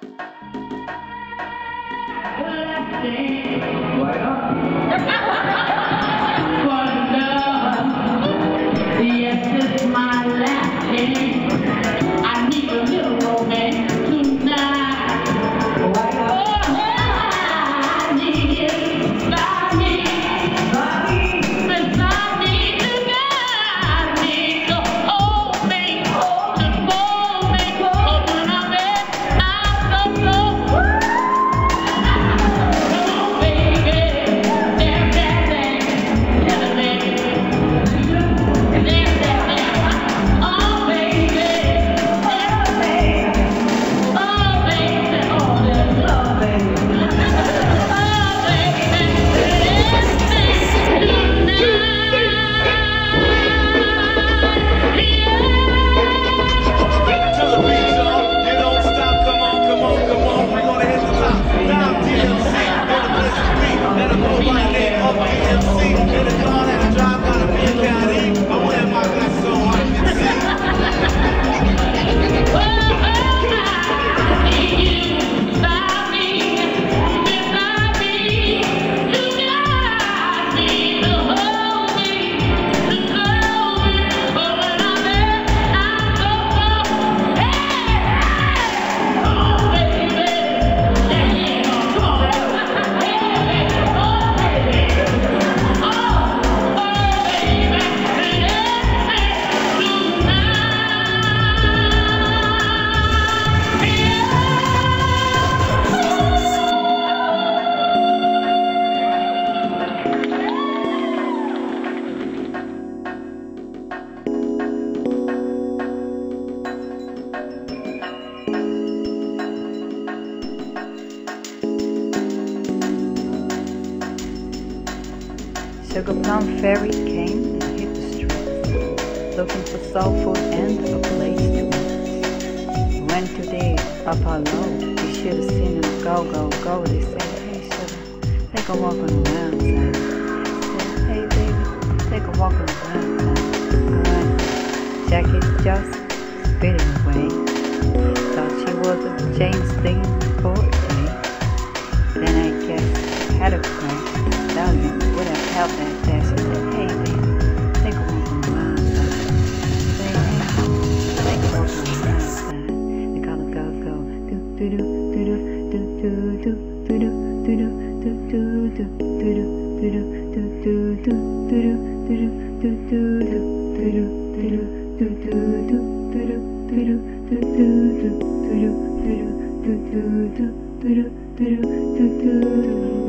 Sugar Plum Fairy came and hit the streets, looking for soul food and a place to eat. Went to the upper low, you should have seen them go. They said, hey sugar, take a walk on the wild side. I said, hey baby, take a walk on the wild side. Jackie's just spitting away. Thought she was a James Dean poetry. Then I guess had a crack. Stallion would have helped that dash. She said, hey baby, take a walk on the wild side. Say, hey, take a walk on the wild side. They call the girls go do do do do do do do do do do do do do do do.